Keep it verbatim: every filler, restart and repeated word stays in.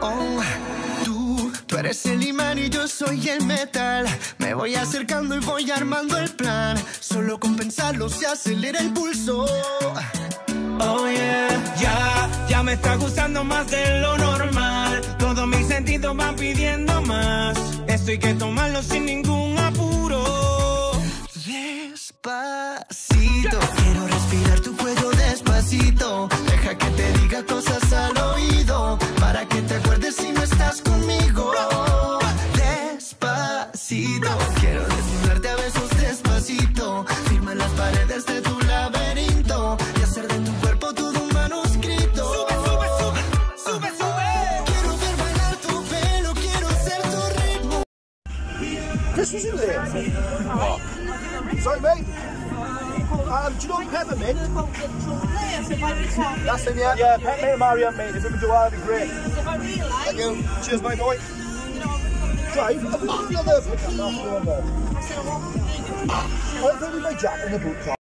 Oh, tú, tú eres el imán y yo soy el metal. Me voy acercando y voy armando el plan. Solo con pensarlo se acelera el pulso. Oh yeah, ya, ya me está gustando más de lo normal. Todos mis sentidos van pidiendo más. Esto hay que tomarlo sin ningún apuro. Despacito, quiero respirar tu cuello despacito. Deja que te diga cosas al oído, para que te acuerdes si no estás conmigo. Despacito, quiero desnudarte a besos despacito. Firma en las paredes de tu laberinto y hacer de tu cuerpo todo un manuscrito. Sube, sube, sube, sube, sube. Quiero ver bailar tu pelo, quiero ser tu ritmo. Christmas in there. Oh. Sorry, mate. Um, do you know peppermint? That's him, yeah. Yeah, peppermint and Mario, mate. If we could do that, that'd be great. Thank you. Cheers, mate, boy. Drive. I'm not going to pick up that. I think we might jack in the boot car.